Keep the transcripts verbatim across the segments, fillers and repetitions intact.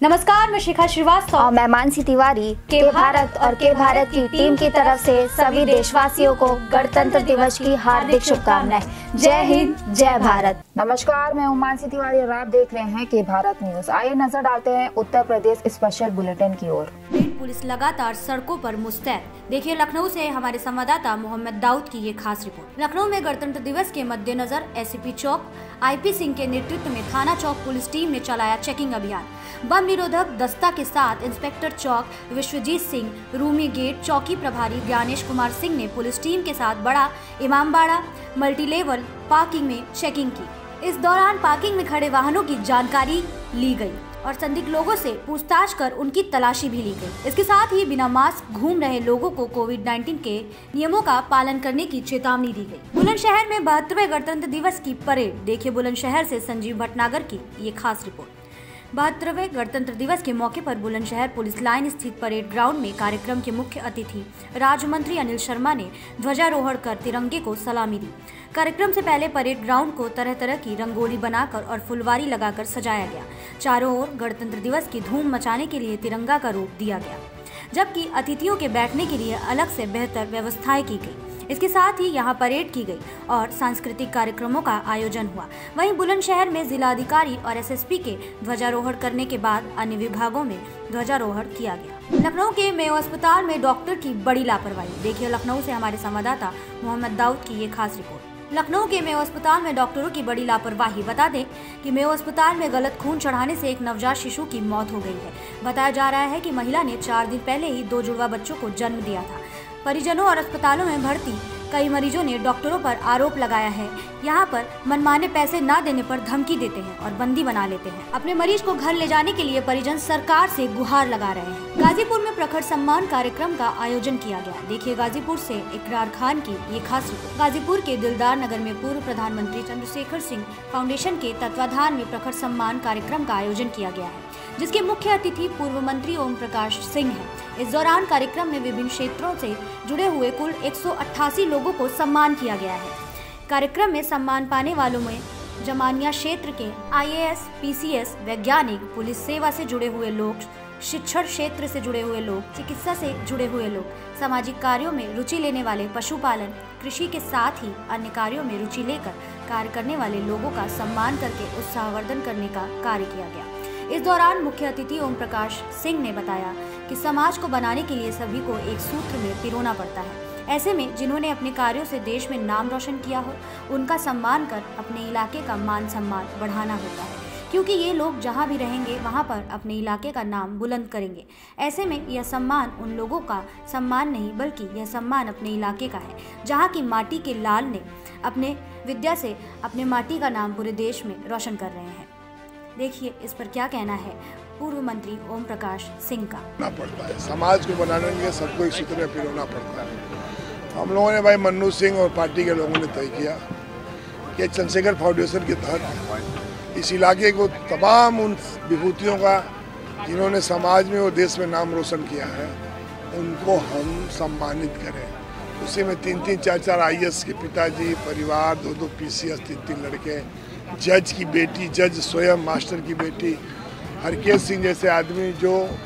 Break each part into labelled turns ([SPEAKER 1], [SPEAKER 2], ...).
[SPEAKER 1] नमस्कार, मैं शिखा श्रीवास्तव
[SPEAKER 2] और मैं मानसी तिवारी के भारत और के भारत की टीम की तरफ से सभी देशवासियों को गणतंत्र दिवस की हार्दिक शुभकामनाएं। जय हिंद, जय भारत।
[SPEAKER 3] नमस्कार, मैं हूं मानसी तिवारी और आप देख रहे हैं के भारत न्यूज। आइए नजर डालते हैं उत्तर प्रदेश स्पेशल बुलेटिन की ओर।
[SPEAKER 1] पुलिस लगातार सड़कों पर मुस्तैद। देखिए लखनऊ से हमारे संवाददाता मोहम्मद दाऊद की ये खास रिपोर्ट। लखनऊ में गणतंत्र दिवस के मद्देनजर एसपी चौक आईपी सिंह के नेतृत्व में थाना चौक पुलिस टीम ने चलाया चेकिंग अभियान। बम निरोधक दस्ता के साथ इंस्पेक्टर चौक विश्वजीत सिंह, रूमी गेट चौकी प्रभारी ज्ञानेश कुमार सिंह ने पुलिस टीम के साथ Bada Imambara multi level parking में चेकिंग की। इस दौरान पार्किंग में खड़े वाहनों की जानकारी ली गई और संदिग्ध लोगों से पूछताछ कर उनकी तलाशी भी ली गई। इसके साथ ही बिना मास्क घूम रहे लोगों को कोविड नाइन्टीन के नियमों का पालन करने की चेतावनी दी गई। बुलंदशहर में बहत्तरवें गणतंत्र दिवस की परेड। देखिए बुलंदशहर से संजीव भटनागर की ये खास रिपोर्ट। बहत्तरवें गणतंत्र दिवस के मौके पर बुलंदशहर पुलिस लाइन स्थित परेड ग्राउंड में कार्यक्रम के मुख्य अतिथि राज्य मंत्री अनिल शर्मा ने ध्वजारोहण कर तिरंगे को सलामी दी। कार्यक्रम से पहले परेड ग्राउंड को तरह तरह की रंगोली बनाकर और फुलवारी लगाकर सजाया गया। चारों ओर गणतंत्र दिवस की धूम मचाने के लिए तिरंगा का रूप दिया गया, जबकि अतिथियों के बैठने के लिए अलग से बेहतर व्यवस्थाएं की गई। इसके साथ ही यहां परेड की गई और सांस्कृतिक कार्यक्रमों का आयोजन हुआ। वहीं बुलंदशहर में जिलाधिकारी और एसएसपी के ध्वजारोहण करने के बाद अन्य विभागों में ध्वजारोहण किया गया। लखनऊ के मेयो अस्पताल में डॉक्टर की बड़ी लापरवाही। देखिए लखनऊ से हमारे संवाददाता मोहम्मद दाऊद की ये खास रिपोर्ट। लखनऊ के मेयो अस्पताल में डॉक्टरों की बड़ी लापरवाही। बता दें कि मेयो अस्पताल में गलत खून चढ़ाने से एक नवजात शिशु की मौत हो गई है। बताया जा रहा है कि महिला ने चार दिन पहले ही दो जुड़वा बच्चों को जन्म दिया था। परिजनों और अस्पतालों में भर्ती कई मरीजों ने डॉक्टरों पर आरोप लगाया है, यहाँ पर मनमाने पैसे न देने पर धमकी देते हैं और बंदी बना लेते हैं। अपने मरीज को घर ले जाने के लिए परिजन सरकार से गुहार लगा रहे हैं। गाजीपुर में प्रखर सम्मान कार्यक्रम का आयोजन किया गया। देखिए गाजीपुर से इकरार खान की ये खास रिपोर्ट। गाजीपुर के दिलदार नगर में पूर्व प्रधानमंत्री चंद्रशेखर सिंह फाउंडेशन के तत्वाधान में प्रखर सम्मान कार्यक्रम का आयोजन किया गया है, जिसके मुख्य अतिथि पूर्व मंत्री ओम प्रकाश सिंह हैं। इस दौरान कार्यक्रम में विभिन्न क्षेत्रों से जुड़े हुए कुल एक सौ अट्ठासी लोगों को सम्मान किया गया है। कार्यक्रम में सम्मान पाने वालों में जमानिया क्षेत्र के आईएएस, पीसीएस, वैज्ञानिक, पुलिस सेवा से जुड़े हुए लोग, शिक्षण क्षेत्र से जुड़े हुए लोग, चिकित्सा से जुड़े हुए लोग, सामाजिक कार्यों में रुचि लेने वाले, पशुपालन, कृषि के साथ ही अन्य कार्यों में रुचि लेकर कार्य करने वाले लोगों का सम्मान करके उत्साहवर्धन करने का कार्य किया गया। इस दौरान मुख्य अतिथि ओम प्रकाश सिंह ने बताया कि समाज को बनाने के लिए सभी को एक सूत्र में पिरोना पड़ता है। ऐसे में जिन्होंने अपने कार्यों से देश में नाम रोशन किया हो, उनका सम्मान कर अपने इलाके का मान सम्मान बढ़ाना होता है, क्योंकि ये लोग जहाँ भी रहेंगे वहाँ पर अपने इलाके का नाम बुलंद करेंगे। ऐसे में यह सम्मान उन लोगों का सम्मान नहीं, बल्कि यह सम्मान अपने इलाके का है, जहाँ की माटी के लाल ने अपने विद्या से अपने माटी का नाम पूरे देश में रोशन कर रहे हैं। देखिए इस पर क्या कहना है पूर्व मंत्री ओम प्रकाश सिंह का।
[SPEAKER 4] पड़ता है समाज को बनाने के लिए सबको एक सूत्र में पिरोना पड़ता है। हम लोगों ने भाई मन्नू सिंह और पार्टी के लोगों ने तय किया कि चंद्रशेखर फाउंडेशन के तहत इस इलाके को तमाम उन विभूतियों का जिन्होंने समाज में और देश में नाम रोशन किया है, उनको हम सम्मानित करें। उसी में तीन तीन चार चार आई ए एस के पिताजी, परिवार, दो दो पी सी एस, तीन तीन लड़के, जज की बेटी, जज स्वयं, मास्टर की बेटी, हरकेश सिंह जैसे आदमी जो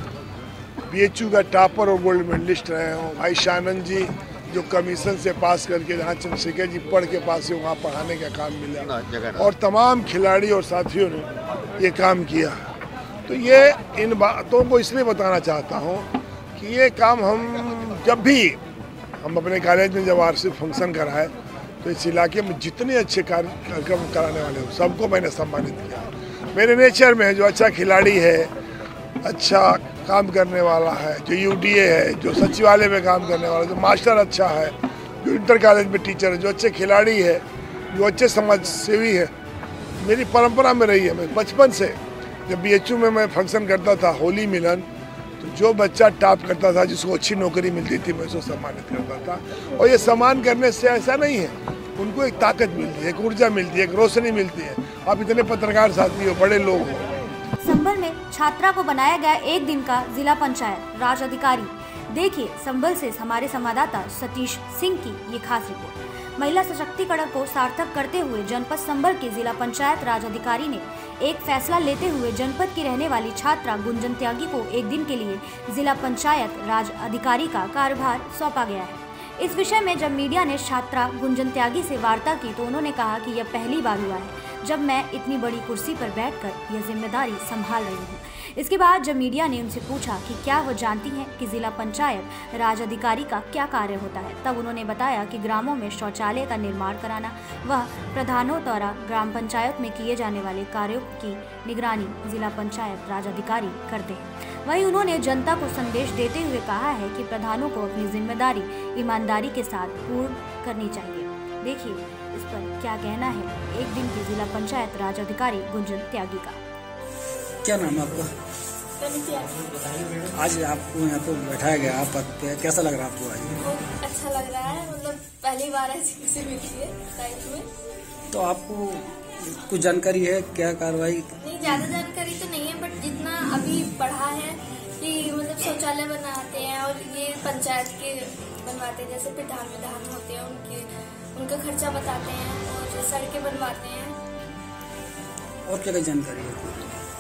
[SPEAKER 4] बी एच यू का टॉपर और गोल्ड मेडलिस्ट रहे हों, भाई शानंद जी जो कमीशन से पास करके जहाँ चंद्रशेखर जी पढ़ के पास से वहाँ पढ़ाने का काम मिला, और तमाम खिलाड़ी और साथियों ने ये काम किया। तो ये इन बातों को इसलिए बताना चाहता हूँ कि ये काम हम जब भी हम अपने कॉलेज में जब वार्षिक फंक्शन कराए तो इस इलाके में जितने अच्छे कार्यक्रम कराने वाले हो सबको मैंने सम्मानित किया। मेरे नेचर में है जो अच्छा खिलाड़ी है, अच्छा काम करने वाला है, जो यू डी ए है, जो सचिवालय में काम करने वाला, जो मास्टर अच्छा है, जो इंटर कॉलेज में टीचर है, जो अच्छे खिलाड़ी है, जो अच्छे समाज सेवी है, मेरी परंपरा में रही है। मैं बचपन से जब बी एच यू में मैं फंक्शन करता था, होली मिलन, तो जो बच्चा टॉप करता था, जिसको अच्छी नौकरी मिलती थी, मैं उसको सम्मानित करता था। और ये सम्मान करने से ऐसा नहीं है, उनको एक ताकत मिलती है, एक ऊर्जा मिलती है, एक रोशनी मिलती है। आप इतने पत्रकार साथी हो, बड़े लोग हो।
[SPEAKER 1] संभल में छात्रा को बनाया गया एक दिन का जिला पंचायत राज अधिकारी। देखिए संभल से हमारे संवाददाता सतीश सिंह की ये खास रिपोर्ट। महिला सशक्तिकरण को सार्थक करते हुए जनपद संभल के जिला पंचायत राज अधिकारी ने एक फैसला लेते हुए जनपद की रहने वाली छात्रा गुंजन त्यागी को एक दिन के लिए जिला पंचायत राज अधिकारी का कार्यभार सौंपा गया है। इस विषय में जब मीडिया ने छात्रा गुंजन त्यागी से वार्ता की तो उन्होंने कहा कि यह पहली बार हुआ है जब मैं इतनी बड़ी कुर्सी पर बैठकर यह जिम्मेदारी संभाल रही हूँ। इसके बाद जब मीडिया ने उनसे पूछा कि क्या वह जानती हैं कि जिला पंचायत राज अधिकारी का क्या कार्य होता है, तब उन्होंने बताया कि ग्रामों में शौचालय का निर्माण कराना वह प्रधानों द्वारा ग्राम पंचायत में किए जाने वाले कार्यों की निगरानी जिला पंचायत राज अधिकारी करते हैं। वहीं उन्होंने जनता को संदेश देते हुए कहा है कि प्रधानों को अपनी जिम्मेदारी ईमानदारी के साथ पूर्ण करनी चाहिए। देखिए इस पर क्या कहना है एक दिन की जिला पंचायत राज अधिकारी गुंजन त्यागी का।
[SPEAKER 5] क्या नाम है आपका? आज आपको यहाँ पे बैठाया गया आप पद पे, कैसा लग रहा है आपको? आज
[SPEAKER 6] बहुत अच्छा लग रहा है, मतलब पहली बार ऐसी खुशी मिली है लाइफ में।
[SPEAKER 5] तो आपको कुछ जानकारी है क्या कार्रवाई?
[SPEAKER 6] नहीं, ज्यादा जानकारी तो नहीं है, बट जितना अभी पढ़ा है कि मतलब शौचालय बनाते हैं और ये पंचायत के बनवाते हैं, जैसे प्रधान विधान होते हैं उनके उनका खर्चा बताते हैं और सड़कें बनवाते हैं।
[SPEAKER 5] और क्या क्या जानकारी है?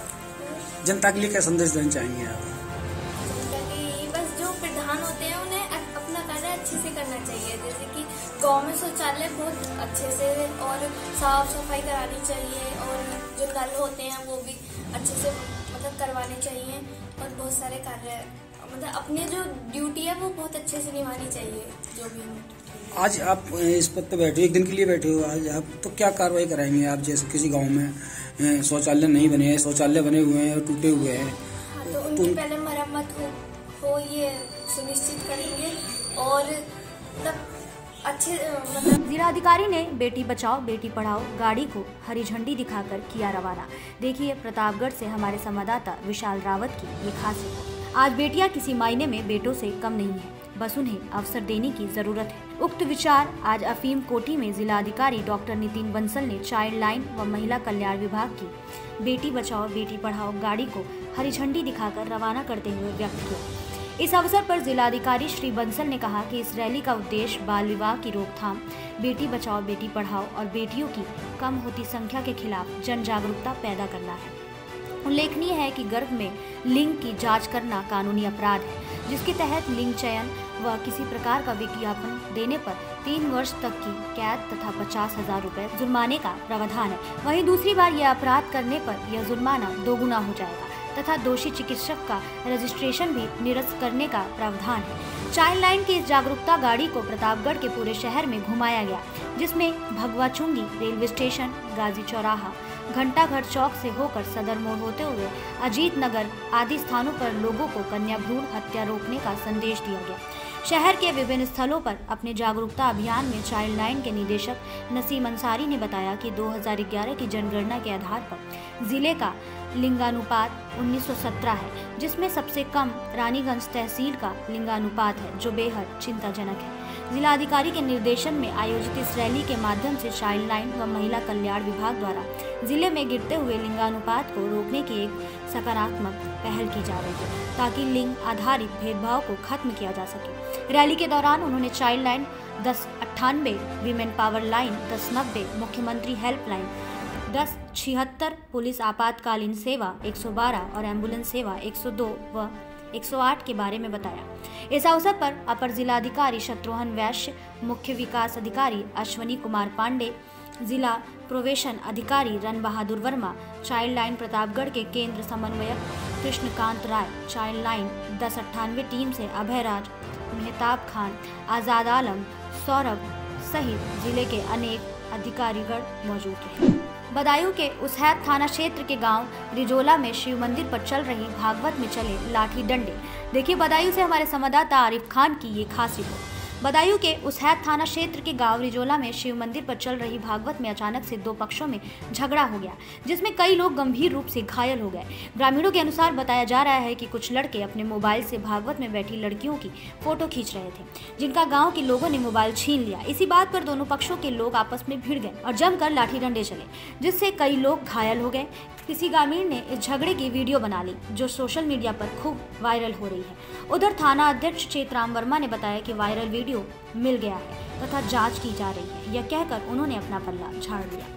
[SPEAKER 5] जनता के लिए क्या संदेश देना चाहेंगे आप?
[SPEAKER 6] जनता की बस जो प्रधान होते हैं उन्हें अपना कार्य अच्छे से करना चाहिए, जैसे कि गांव में शौचालय बहुत अच्छे से और साफ सफाई करानी चाहिए और जो नल होते हैं वो भी अच्छे से मतलब करवाने चाहिए और बहुत सारे कार्य मतलब अपने जो ड्यूटी है वो बहुत अच्छे से निभानी चाहिए जो भी।
[SPEAKER 5] आज आप इस पद पे बैठे, एक दिन के लिए बैठे हो आज आप, तो क्या कार्रवाई कराएंगे आप? जैसे किसी गांव में शौचालय नहीं बने हैं, शौचालय बने हुए हैं और टूटे हुए हैं,
[SPEAKER 6] हाँ, तो उनकी तो पहले मरम्मत हो हो ये सुनिश्चित करेंगे और मतलब अच्छे मतलब।
[SPEAKER 1] जिलाधिकारी ने बेटी बचाओ बेटी पढ़ाओ गाड़ी को हरी झंडी दिखाकर किया रवाना। देखिए प्रतापगढ़ से हमारे संवाददाता विशाल रावत की ये खास रिपोर्ट। आज बेटियां किसी मायने में बेटों से कम नहीं है, बस उन्हें अवसर देने की जरूरत है। उक्त विचार आज अफीम कोठी में जिलाधिकारी डॉक्टर नितिन बंसल ने चाइल्ड लाइन व महिला कल्याण विभाग की बेटी बचाओ बेटी पढ़ाओ गाड़ी को हरी झंडी दिखाकर रवाना करते हुए व्यक्त किया। इस अवसर पर जिलाधिकारी श्री बंसल ने कहा कि इस रैली का उद्देश्य बाल विवाह की रोकथाम, बेटी बचाओ बेटी पढ़ाओ और बेटियों की कम होती संख्या के खिलाफ जन जागरूकता पैदा करना है। उल्लेखनीय है कि गर्भ में लिंग की जांच करना कानूनी अपराध है, जिसके तहत लिंग चयन व किसी प्रकार का विज्ञापन देने पर तीन वर्ष तक की कैद तथा पचास हजार रुपए जुर्माने का प्रावधान है। वहीं दूसरी बार यह अपराध करने पर यह जुर्माना दोगुना हो जाएगा तथा दोषी चिकित्सक का रजिस्ट्रेशन भी निरस्त करने का प्रावधान है। चाइल्ड लाइन की इस जागरूकता गाड़ी को प्रतापगढ़ के पूरे शहर में घुमाया गया, जिसमें भगवाचुंगी रेलवे स्टेशन, गाजी चौराहा, घंटाघर चौक से होकर सदर मोड़ होते हुए अजीत नगर आदि स्थानों पर लोगों को कन्या भ्रूण हत्या रोकने का संदेश दिया गया। शहर के विभिन्न स्थलों पर अपने जागरूकता अभियान में चाइल्ड लाइन के निदेशक नसीम अंसारी ने बताया कि दो हज़ार ग्यारह की जनगणना के आधार पर जिले का लिंगानुपात उन्नीस सौ सत्रह है, जिसमें सबसे कम रानीगंज तहसील का लिंगानुपात है, जो बेहद चिंताजनक है। जिलाधिकारी के निर्देशन में आयोजित इस रैली के माध्यम से चाइल्ड लाइन व महिला कल्याण विभाग द्वारा जिले में गिरते हुए लिंगानुपात को रोकने की एक सकारात्मक पहल की जा रही है, ताकि लिंग आधारित भेदभाव को खत्म किया जा सके। रैली के दौरान उन्होंने चाइल्ड लाइन दस अट्ठानबे, वीमेन पावर लाइन दस नब्बे, मुख्यमंत्री हेल्पलाइन दस छिहत्तर, पुलिस आपातकालीन सेवा एक सौ बारह और एम्बुलेंस सेवा एक सौ दो व एक सौ आठ के बारे में बताया। इस अवसर पर अपर जिलाधिकारी शत्रुघ्न वैश्य, मुख्य विकास अधिकारी अश्वनी कुमार पांडे, जिला प्रोवेशन अधिकारी रन बहादुर वर्मा, चाइल्ड लाइन प्रतापगढ़ के केंद्र समन्वयक कृष्णकांत राय, चाइल्ड लाइन दस अट्ठानवे टीम से अभय राज, मेहताब खान, आजाद आलम, सौरभ सहित जिले के अनेक अधिकारीगण मौजूद रहे। बदायूं के उसहैद थाना क्षेत्र के गांव रिजोला में शिव मंदिर पर चल रही भागवत में चले लाठी डंडे। देखिए बदायूं से हमारे संवाददाता आरिफ खान की ये खास रिपोर्ट। बदायूं के उसहैद थाना क्षेत्र के गांव रिजोला में शिव मंदिर पर चल रही भागवत में अचानक से दो पक्षों में झगड़ा हो गया, जिसमें कई लोग गंभीर रूप से घायल हो गए। ग्रामीणों के अनुसार बताया जा रहा है कि कुछ लड़के अपने मोबाइल से भागवत में बैठी लड़कियों की फोटो खींच रहे थे, जिनका गाँव के लोगों ने मोबाइल छीन लिया। इसी बात पर दोनों पक्षों के लोग आपस में भिड़ गए और जमकर लाठी डंडे चले, जिससे कई लोग घायल हो गए। किसी ग्रामीण ने इस झगड़े की वीडियो बना ली, जो सोशल मीडिया पर खूब वायरल हो रही है। उधर थाना अध्यक्ष चेतराम वर्मा ने बताया कि वायरल वीडियो मिल गया है तथा जांच की जा रही है। यह कहकर उन्होंने अपना पल्ला झाड़ दिया।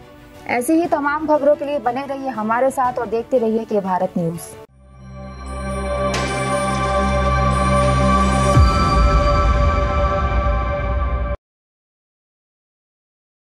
[SPEAKER 3] ऐसी ही तमाम खबरों के लिए बने रहिए हमारे साथ और देखते रहिए के भारत न्यूज।